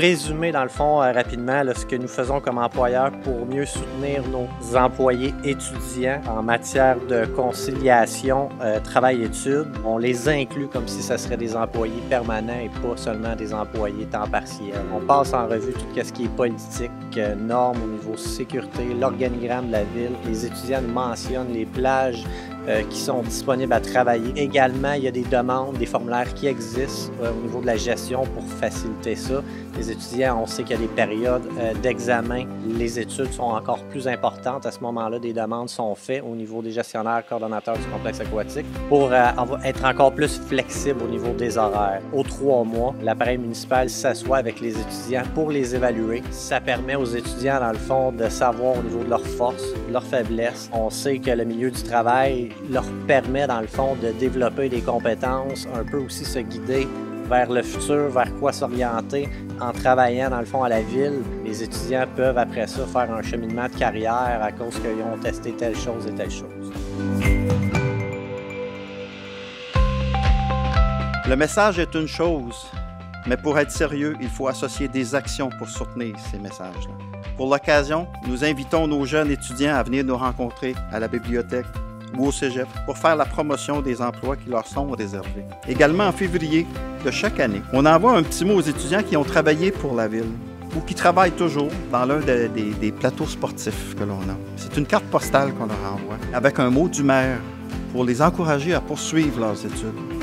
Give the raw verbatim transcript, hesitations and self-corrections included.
résumer, dans le fond, euh, rapidement, là, ce que nous faisons comme employeur pour mieux soutenir nos employés étudiants en matière de conciliation euh, travail-études. On les inclut comme si ce serait des employés permanents et pas seulement des employés temps partiel. On passe en revue tout ce qui est politique, euh, normes au niveau sécurité, l'organigramme de la ville. Les étudiants nous mentionnent les plages euh, qui sont disponibles à travailler. Également, il y a des demandes, des formulaires qui existent euh, au niveau de la gestion pour faciliter ça. Les étudiants, on sait qu'il y a des périodes euh, d'examen. Les études sont encore plus importantes. À ce moment-là, des demandes sont faites au niveau des gestionnaires, coordonnateurs du complexe aquatique pour euh, être encore plus flexible au niveau des horaires. Aux trois mois, l'appareil municipal s'assoit avec les étudiants pour les évaluer. Ça permet aux étudiants, dans le fond, de savoir au niveau de leurs forces, de leurs faiblesses. On sait que le milieu du travail leur permet, dans le fond, de développer des compétences, un peu aussi se guider vers le futur, vers quoi s'orienter en travaillant dans le fond à la ville. Les étudiants peuvent après ça faire un cheminement de carrière à cause qu'ils ont testé telle chose et telle chose. Le message est une chose, mais pour être sérieux, il faut associer des actions pour soutenir ces messages-là. Pour l'occasion, nous invitons nos jeunes étudiants à venir nous rencontrer à la bibliothèque ou au cégep pour faire la promotion des emplois qui leur sont réservés. Également, en février de chaque année, on envoie un petit mot aux étudiants qui ont travaillé pour la ville ou qui travaillent toujours dans l'un de, des, des plateaux sportifs que l'on a. C'est une carte postale qu'on leur envoie avec un mot du maire pour les encourager à poursuivre leurs études.